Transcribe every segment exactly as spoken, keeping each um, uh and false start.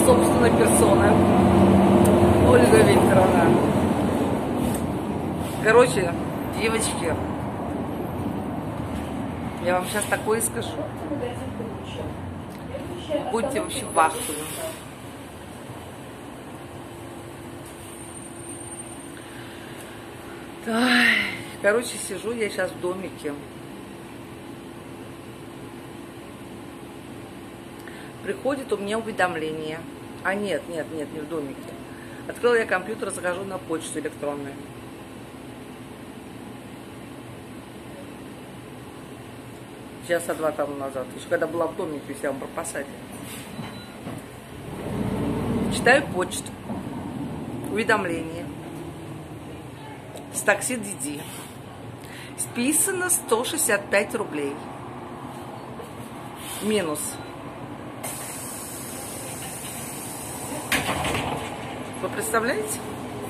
собственной персоной. Ольга Викторовна. Короче, девочки, я вам сейчас такое скажу. Будьте вообще в ахуе. Короче, сижу я сейчас в домике. Приходит у меня уведомление. А нет, нет, нет, не в домике. Открыла я компьютер, захожу на почту электронную. Часа два тому назад. Еще когда была в домике, я вам про посаде. Читаю почту. Уведомление. С такси Диди. Списано сто шестьдесят пять рублей. Минус. Вы представляете?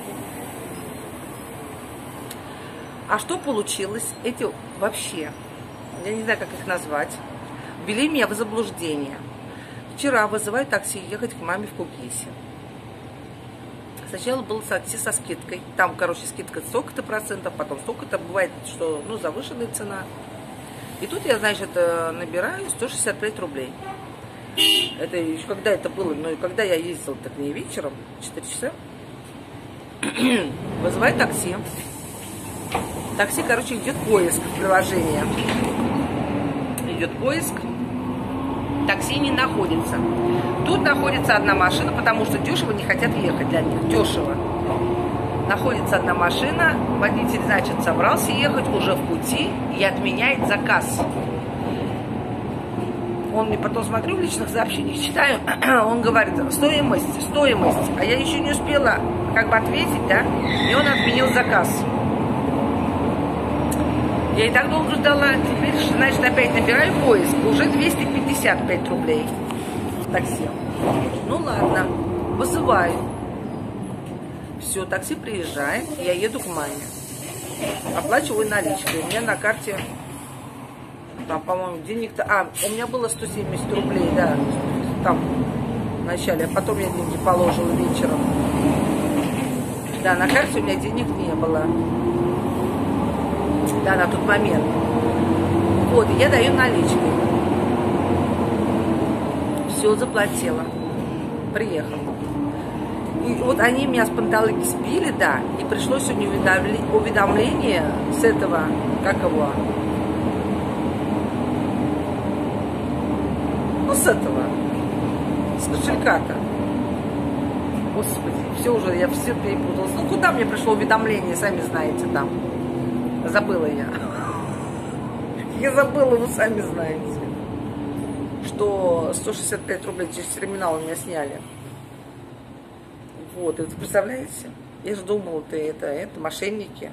А что получилось? Эти вообще, я не знаю, как их назвать, ввели меня в заблуждение. Вчера вызываю такси ехать к маме в Кугисе. Сначала было такси со скидкой. Там, короче, скидка столько-то процентов, потом столько-то. Бывает, что, ну, завышенная цена. И тут я, значит, набираю сто шестьдесят пять рублей. Это еще когда это было, ну и когда я ездила, так не вечером, четыре часа. Вызываю такси. Такси, короче, идет поиск приложения. Идет поиск. Такси не находится. Тут находится одна машина, потому что дешево не хотят ехать для них. Дешево. Находится одна машина. Водитель, значит, собрался ехать уже в пути и отменяет заказ. Он мне потом смотрю в личных сообщениях, читаю, он говорит, стоимость, стоимость. А я еще не успела как бы ответить, да, и он отменил заказ. Я и так долго ждала, теперь, значит, опять набираю поиск, уже двести пятьдесят пять рублей такси. Ну ладно, вызываю. Все, такси приезжает, я еду к маме. Оплачиваю наличкой, у меня на карте... Там, по-моему, денег-то... А, у меня было сто семьдесят рублей, да, там, в начале. А потом я деньги положила вечером. Да, на карте у меня денег не было. Да, на тот момент. Вот, я даю наличкой. Все, заплатила. Приехала. И вот они меня с панталыки сбили, да, и пришло сегодня уведомление с этого, как его... Ну, с этого, с кошелька-то. Господи, все уже, я все перепуталась. Ну, куда мне пришло уведомление, сами знаете, там. Забыла я. Я забыла, вы сами знаете. Что сто шестьдесят пять рублей через терминал у меня сняли. Вот, это представляете? Я же думала, ты это, это мошенники.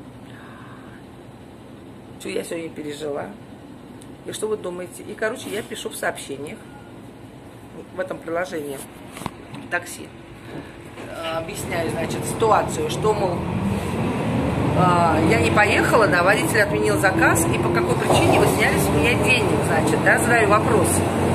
Что я сегодня пережила. И что вы думаете? И, короче, я пишу в сообщениях, в этом приложении, такси, объясняю, значит, ситуацию, что, мол, я не поехала, да, водитель отменил заказ, и по какой причине вы сняли с меня денег, значит, да, задаю вопрос.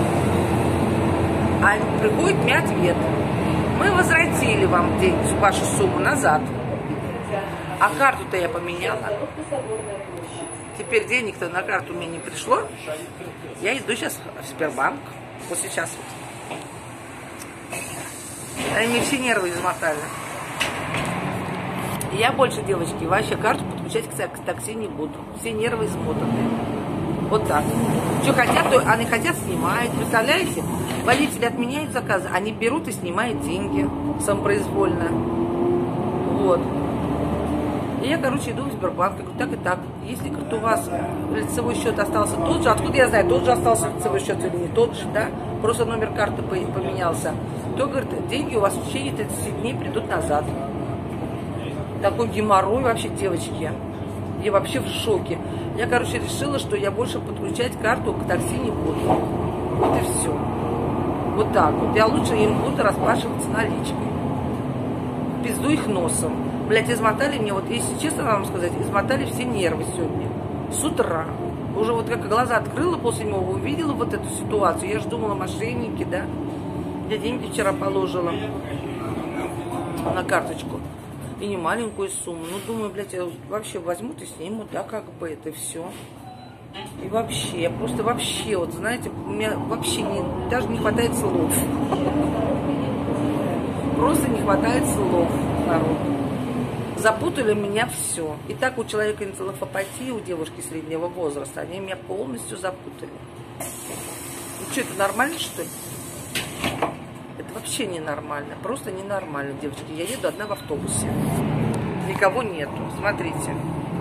А приходит мне ответ. Мы возвратили вам деньги, вашу сумму назад. А карту-то я поменяла. Теперь денег-то на карту мне не пришло. Я иду сейчас в Сбербанк. Вот сейчас вот. Они мне все нервы измотали. Я больше, девочки, вообще карту подключать к такси не буду. Все нервы измотаны. Вот так. Что хотят, то они хотят, снимают. Представляете? Водители отменяют заказы. Они берут и снимают деньги самопроизвольно. Вот. И я, короче, иду в Сбербанк, говорю, так и так, если, говорит, у вас лицевой счет остался тот же, откуда я знаю, тот же остался лицевой счет или не тот же, да, просто номер карты поменялся, то, говорит, деньги у вас в течение тридцати дней придут назад. Такой геморрой вообще, девочки. Я вообще в шоке. Я, короче, решила, что я больше подключать карту к такси не буду. Вот и все. Вот так вот. Я лучше им буду расплачиваться наличкой. Пизду их носом. Блять, измотали мне, вот если честно вам сказать, измотали все нервы сегодня. С утра. Уже вот как глаза открыла после него, увидела вот эту ситуацию. Я же думала, мошенники, да. Я деньги вчера положила на карточку. И не маленькую сумму. Ну, думаю, блядь, я вообще возьмут и снимут, да, как бы это все. И вообще, я просто вообще, вот знаете, у меня вообще не, даже не хватает слов. Просто не хватает слов, народ. Запутали меня все. И так у человека энцефалопатия, у девушки среднего возраста, они меня полностью запутали. Ну что, это нормально, что ли? Это вообще ненормально, просто ненормально, девочки. Я еду одна в автобусе. Никого нету. Смотрите.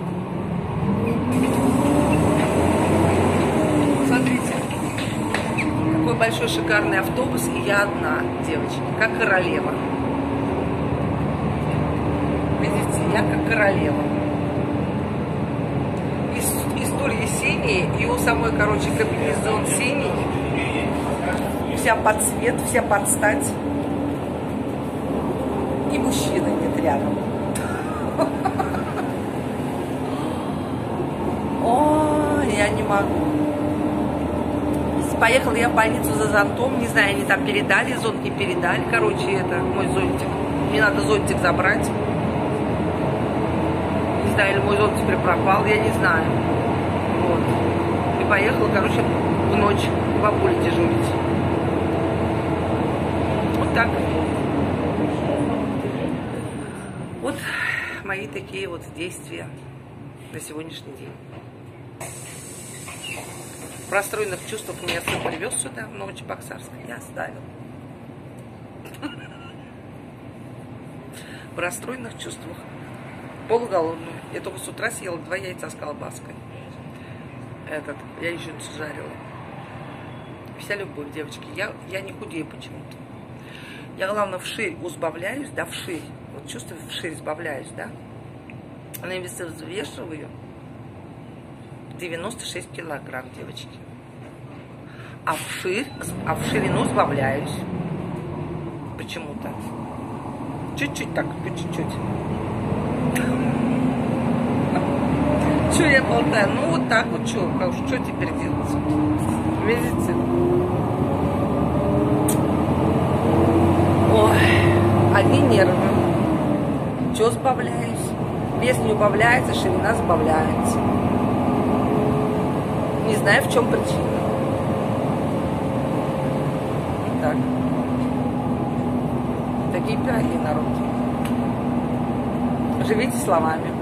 Смотрите. Какой большой шикарный автобус, и я одна, девочки, как королева. Видите, я как королева. Из, из тури синий, и у самой, короче, комбинезон синий. Вся под цвет, вся под стать. И мужчина нет рядом. О, я не могу. Поехала я в больницу за зонтом. Не знаю, они там передали зонт, не передали. Короче, это мой зонтик. Мне надо зонтик забрать. Не знаю, или мой зонт теперь пропал, я не знаю. Вот. И поехала, короче, в ночь в Апуле дежурить. Вот так. Вот мои такие вот действия на сегодняшний день. В расстроенных чувствах меня сын привез сюда, в Новочебоксарск. Я оставил. В расстроенных чувствах. Полуголодную. Я только с утра съела два яйца с колбаской. Этот, я еще жарила. Вся любовь, девочки. Я, я не худею почему-то. Я, главное, вширь узбавляюсь, да, вширь. Вот чувствую, вширь сбавляюсь, да. На весы взвешиваю девяносто шесть килограмм, девочки. А вширь, а в ширину сбавляюсь. Почему-то. Чуть-чуть так, по чуть-чуть. Что я болтаю? Ну, вот так вот, что, что теперь делать? Видите? Ой, одни нервы. Что сбавляюсь? Вес не убавляется, ширина сбавляется. Не знаю, в чем причина. Так. Такие пироги, народ. Живите словами.